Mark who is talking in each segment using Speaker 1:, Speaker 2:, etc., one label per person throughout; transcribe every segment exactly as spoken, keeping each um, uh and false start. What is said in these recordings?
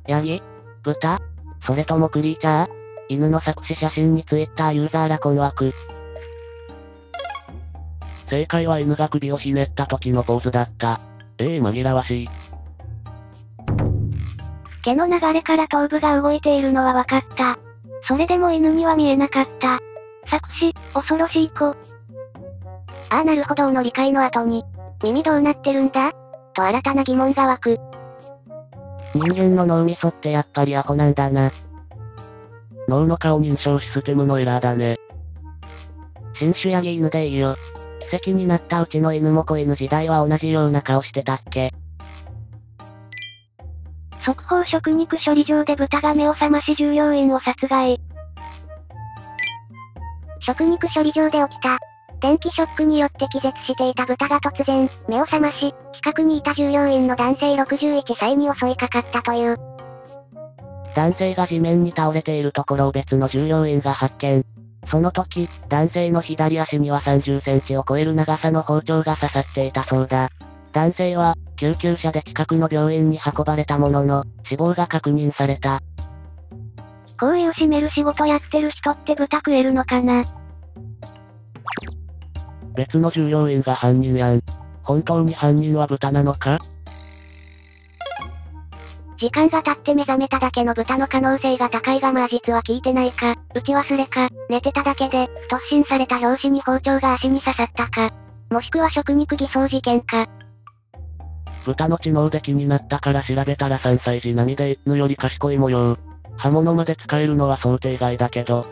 Speaker 1: ヤギ豚それともクリーチャー犬の作詞写真にツイッターユーザーら困惑。
Speaker 2: 正解は犬が首をひねった時のポーズだった。ええー、紛らわしい。
Speaker 3: 毛の流れから頭部が動いているのは分かった。それでも犬には見えなかった。作詞、恐ろしい子。
Speaker 4: ああなるほどの理解の後に、耳どうなってるんだと新たな疑問が湧く。
Speaker 1: 人間の脳みそってやっぱりアホなんだな。
Speaker 2: 脳の顔認証システムのエラーだね。
Speaker 1: 新種ヤギ犬でいいよ。奇跡になったうちの犬も子犬時代は同じような顔してたっけ。
Speaker 3: 速報食肉処理場で豚が目を覚まし従業員を殺害。
Speaker 4: 食肉処理場で起きた。電気ショックによって気絶していた豚が突然、目を覚まし、近くにいた従業員の男性ろくじゅういっさいに襲いかかったという。
Speaker 1: 男性が地面に倒れているところを別の従業員が発見。その時、男性の左足にはさんじゅっセンチを超える長さの包丁が刺さっていたそうだ。男性は、救急車で近くの病院に運ばれたものの、死亡が確認された。
Speaker 3: こういう締める仕事やってる人って豚食えるのかな？
Speaker 2: 別の従業員が犯人やん。本当に犯人は豚なのか？
Speaker 4: 時間が経って目覚めただけの豚の可能性が高いがまあ実は聞いてないか、打ち忘れか、寝てただけで、突進された拍子に包丁が足に刺さったか。もしくは食肉偽装事件か。
Speaker 2: 豚の知能で気になったから調べたらさんさい児並みで犬より賢い模様。刃物まで使えるのは想定外だけど。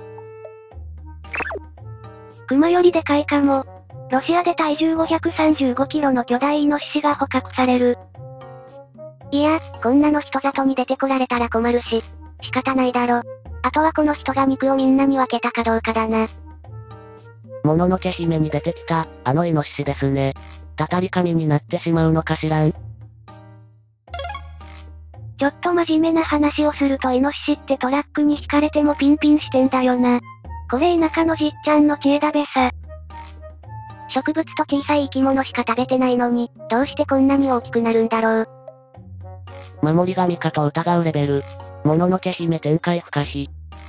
Speaker 3: 熊よりでかいかも。ロシアで体重ごひゃくさんじゅうごキロの巨大イノシシが捕獲される。
Speaker 4: いや、こんなの人里に出てこられたら困るし、仕方ないだろ。あとはこの人が肉をみんなに分けたかどうかだな。
Speaker 1: もののけ姫に出てきた、あのイノシシですね。たたり神になってしまうのかしらん。
Speaker 3: ちょっと真面目な話をするとイノシシってトラックに引かれてもピンピンしてんだよな。これ田舎のじっちゃんの知恵だべさ。
Speaker 4: 植物と小さい生き物しか食べてないのに、どうしてこんなに大きくなるんだろう。
Speaker 1: 守り神かと疑うレベル。もののけ姫展開不可避。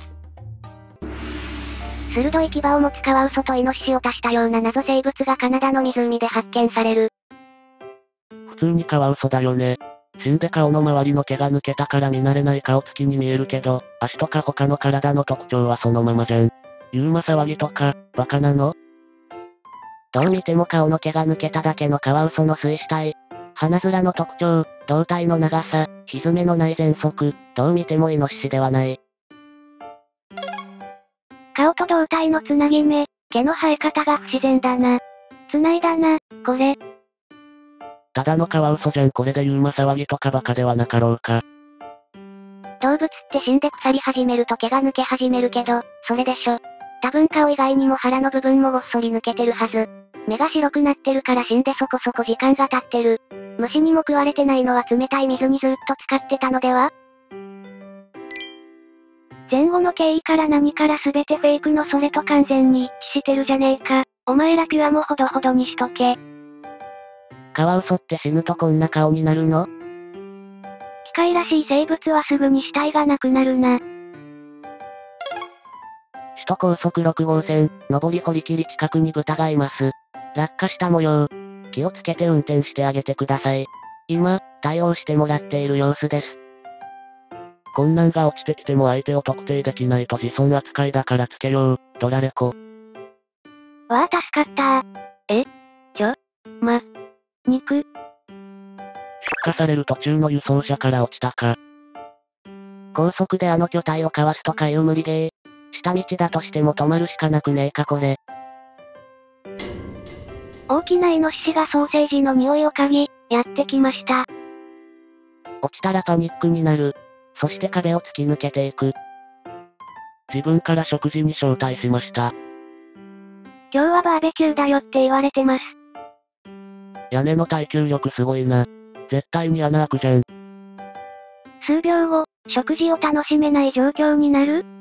Speaker 4: 鋭い牙を持つカワウソとイノシシを足したような謎生物がカナダの湖で発見される。
Speaker 2: 普通にカワウソだよね。死んで顔の周りの毛が抜けたから見慣れない顔つきに見えるけど、足とか他の体の特徴はそのままじゃん。ユーマ騒ぎとか、バカなの？
Speaker 1: どう見ても顔の毛が抜けただけのカワウソの水死体。鼻面の特徴、胴体の長さ、ひずめのない喘息、どう見てもイノシシではない。
Speaker 3: 顔と胴体のつなぎ目、毛の生え方が不自然だな。つないだな、これ。
Speaker 2: ただのカワウソじゃん。これでユーマ騒ぎとかバカではなかろうか。
Speaker 4: 動物って死んで腐り始めると毛が抜け始めるけど、それでしょ。多分顔以外にも腹の部分もごっそり抜けてるはず。目が白くなってるから死んでそこそこ時間が経ってる。虫にも食われてないのは冷たい水にずっと使ってたのでは？
Speaker 3: 前後の経緯から何から全てフェイクのそれと完全に一致してるじゃねえか。お前らピュアもほどほどにしとけ。
Speaker 1: カワウソって死ぬとこんな顔になるの？
Speaker 3: 機械らしい生物はすぐに死体がなくなるな。
Speaker 1: 首都高速ろく号線、上り堀切近くに豚がいます。落下した模様。気をつけて運転してあげてください。今、対応してもらっている様子です。
Speaker 2: 困難が落ちてきても相手を特定できないと自損扱いだからつけよう、ドラレコ。
Speaker 3: わあ助かったー。えちょま、肉。
Speaker 2: 出荷される途中の輸送車から落ちたか。
Speaker 1: 高速であの巨体をかわすとかいう無理ゲー。下道だとしても止まるしかなくねえかこれ。
Speaker 3: 大きなイノシシがソーセージの匂いを嗅ぎ、やってきました。
Speaker 1: 落ちたらパニックになる。そして壁を突き抜けていく。
Speaker 2: 自分から食事に招待しました。
Speaker 3: 今日はバーベキューだよって言われてます。
Speaker 2: 屋根の耐久力すごいな。絶対に穴開くじゃん。
Speaker 3: 数秒後、食事を楽しめない状況になる？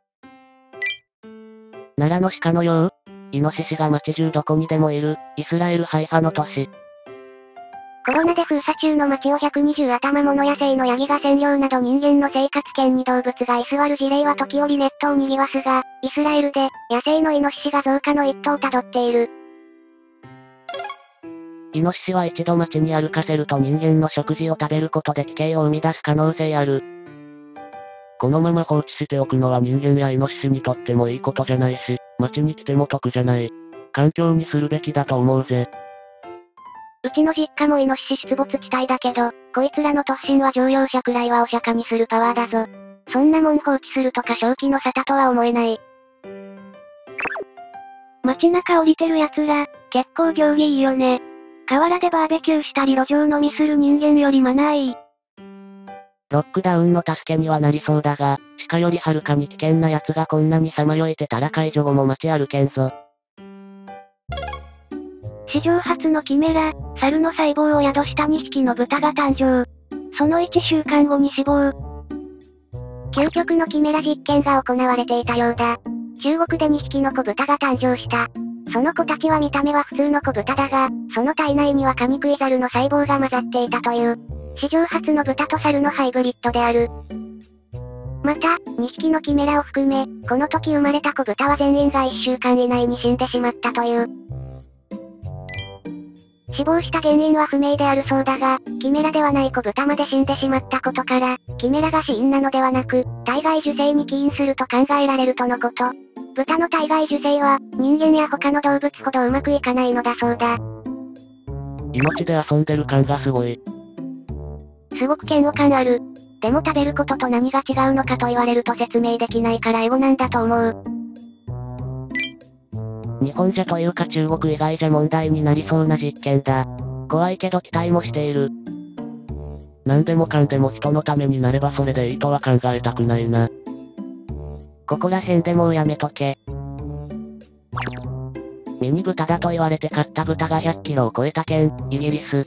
Speaker 1: 奈良の鹿のよう、イノシシが街中どこにでもいる、イスラエルハイファの都市。
Speaker 4: コロナで封鎖中の街をひゃくにじゅう頭もの野生のヤギが占領など人間の生活圏に動物が居座る事例は時折ネットを賑わすが、イスラエルで、野生のイノシシが増加の一途をたどっている。
Speaker 1: イノシシは一度街に歩かせると人間の食事を食べることで奇形を生み出す可能性ある。
Speaker 2: このまま放置しておくのは人間やイノシシにとってもいいことじゃないし、街に来ても得じゃない。環境にするべきだと思うぜ。
Speaker 4: うちの実家もイノシシ出没地帯だけど、こいつらの突進は乗用車くらいはお釈迦にするパワーだぞ。そんなもん放置するとか正気の沙汰とは思えない。
Speaker 3: 街中降りてる奴ら、結構行儀いいよね。河原でバーベキューしたり路上飲みする人間よりマナーいい。
Speaker 1: ロックダウンの助けにはなりそうだが、鹿よりはるかに危険な奴がこんなにさまよえてたら解除後も街歩けんぞ。
Speaker 3: 史上初のキメラ、猿の細胞を宿したにひきの豚が誕生。そのいっしゅうかんごに死亡。
Speaker 4: 究極のキメラ実験が行われていたようだ。中国でにひきの子豚が誕生した。その子たちは見た目は普通の子豚だが、その体内にはカニクイザルの細胞が混ざっていたという。史上初の豚と猿のハイブリッドである。また、にひきのキメラを含め、この時生まれた子豚は全員がいっしゅうかん以内に死んでしまったという。死亡した原因は不明であるそうだが、キメラではない子豚まで死んでしまったことから、キメラが死因なのではなく、体外受精に起因すると考えられるとのこと。豚の体外受精は、人間や他の動物ほどうまくいかないのだそうだ。
Speaker 2: 命で遊んでる感がすごい。
Speaker 4: すごく嫌悪感ある。でも食べることと何が違うのかと言われると説明できないからエゴなんだと思う。
Speaker 1: 日本じゃというか中国以外じゃ問題になりそうな実験だ。怖いけど期待もしている。
Speaker 2: 何でもかんでも人のためになればそれでいいとは考えたくないな。
Speaker 1: ここら辺でもうやめとけ。ミニ豚だと言われて買った豚がひゃっキロを超えた件、イギリス。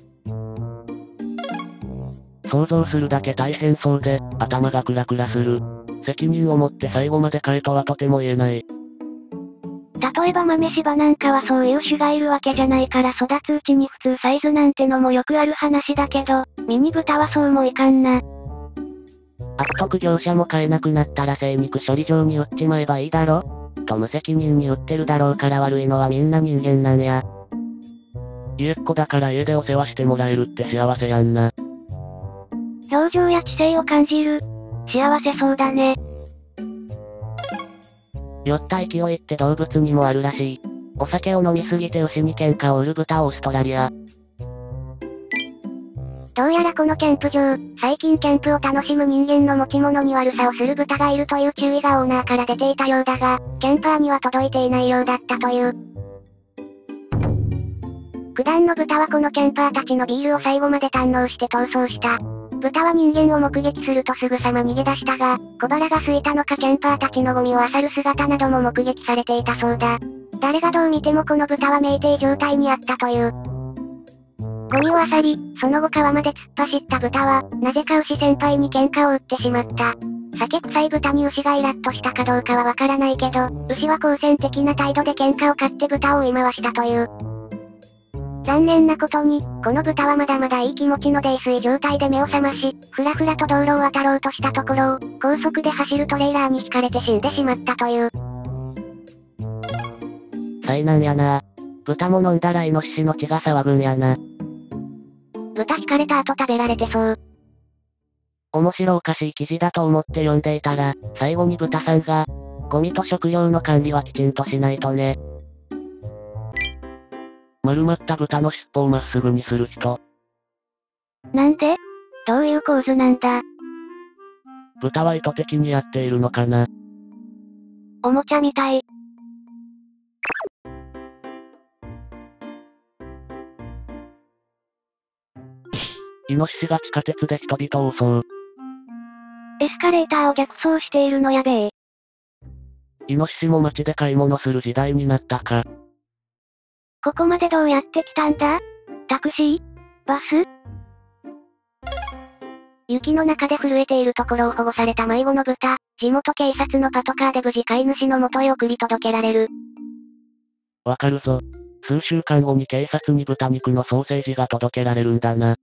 Speaker 2: 想像するだけ大変そうで、頭がクラクラする。責任を持って最後まで買えとはとても言えない。
Speaker 3: 例えば豆柴なんかはそういう種がいるわけじゃないから育つうちに普通サイズなんてのもよくある話だけど、ミニ豚はそうもいかんな。
Speaker 1: 悪徳業者も買えなくなったら精肉処理場に売っちまえばいいだろと無責任に売ってるだろうから悪いのはみんな人間なんや。
Speaker 2: 家っ子だから家でお世話してもらえるって幸せやんな。
Speaker 3: 表情や知性を感じる。幸せそうだね。
Speaker 1: 酔った勢いって動物にもあるらしい。お酒を飲みすぎて牛に喧嘩を売る豚オーストラリア。
Speaker 4: どうやらこのキャンプ場、最近キャンプを楽しむ人間の持ち物に悪さをする豚がいるという注意がオーナーから出ていたようだが、キャンパーには届いていないようだったという。九段の豚はこのキャンパーたちのビールを最後まで堪能して逃走した。豚は人間を目撃するとすぐさま逃げ出したが、小腹が空いたのかキャンパーたちのゴミを漁る姿なども目撃されていたそうだ。誰がどう見てもこの豚は酩酊状態にあったという。ゴミを漁り、その後川まで突っ走った豚は、なぜか牛先輩に喧嘩を売ってしまった。酒臭い豚に牛がイラッとしたかどうかはわからないけど、牛は好戦的な態度で喧嘩を買って豚を追い回したという。残念なことに、この豚はまだまだいい気持ちの泥酔状態で目を覚まし、ふらふらと道路を渡ろうとしたところを、高速で走るトレーラーにひかれて死んでしまったという。
Speaker 1: 災難やな。豚も飲んだらイノシシの血が騒ぐんやな。
Speaker 4: 豚ひかれた後食べられてそう。
Speaker 1: 面白おかしい記事だと思って読んでいたら、最後に豚さんが、ゴミと食料の管理はきちんとしないとね。
Speaker 2: 丸まった豚の尻尾をまっすぐにする人。
Speaker 3: なんで？どういう構図なんだ？
Speaker 2: 豚は意図的にやっているのかな。
Speaker 3: おもちゃみたい。
Speaker 2: イノシシが地下鉄で人々を襲う。
Speaker 3: エスカレーターを逆走しているのやべえ。
Speaker 2: イノシシも街で買い物する時代になったか。
Speaker 3: ここまでどうやって来たんだ？タクシー？バス？
Speaker 4: 雪の中で震えているところを保護された迷子の豚、地元警察のパトカーで無事飼い主の元へ送り届けられる。
Speaker 2: わかるぞ。 数週間後に警察に豚肉のソーセージが届けられるんだな。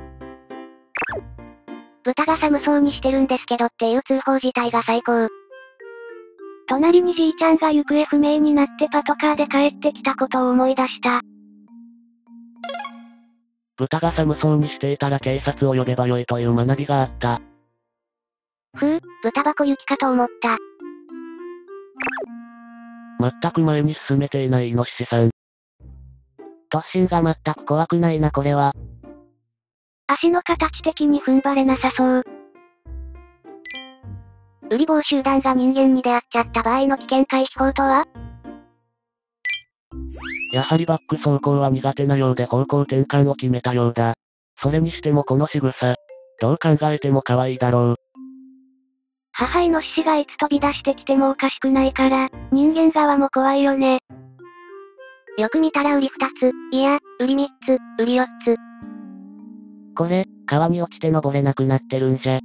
Speaker 4: 豚が寒そうにしてるんですけどっていう通報自体が最高。
Speaker 3: 隣にじいちゃんが行方不明になってパトカーで帰ってきたことを思い出した。
Speaker 2: 豚が寒そうにしていたら警察を呼べばよいという学びがあった。
Speaker 4: ふう、豚箱行きかと思った。
Speaker 2: 全く前に進めていないイノシシさん。
Speaker 1: 突進が全く怖くないなこれは。
Speaker 3: 足の形的に踏ん張れなさそう。
Speaker 4: ウリ坊集団が人間に出会っちゃった場合の危険回避法とは？
Speaker 2: やはりバック走行は苦手なようで方向転換を決めたようだ。それにしてもこの仕草。どう考えても可愛いだろう。
Speaker 3: 母イノシシがいつ飛び出してきてもおかしくないから、人間側も怖いよね。
Speaker 4: よく見たらウリ二つ、いや、ウリ三つ、ウリ四つ。
Speaker 1: これ、川に落ちて登れなくなってるんじゃ。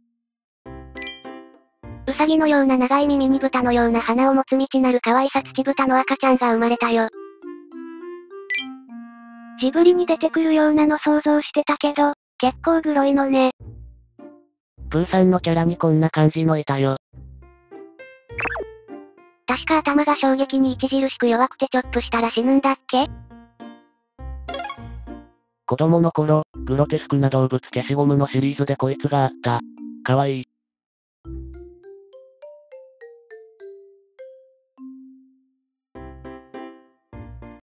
Speaker 4: ウサギのような長い耳に豚のような鼻を持つ未知なる可愛さ土豚の赤ちゃんが生まれたよ。
Speaker 3: ジブリに出てくるようなの想像してたけど、結構グロいのね。
Speaker 1: プーさんのキャラにこんな感じのいたよ。
Speaker 4: 確か頭が衝撃に著しく弱くてチョップしたら死ぬんだっけ？
Speaker 2: 子供の頃、グロテスクな動物消しゴムのシリーズでこいつがあった。かわいい。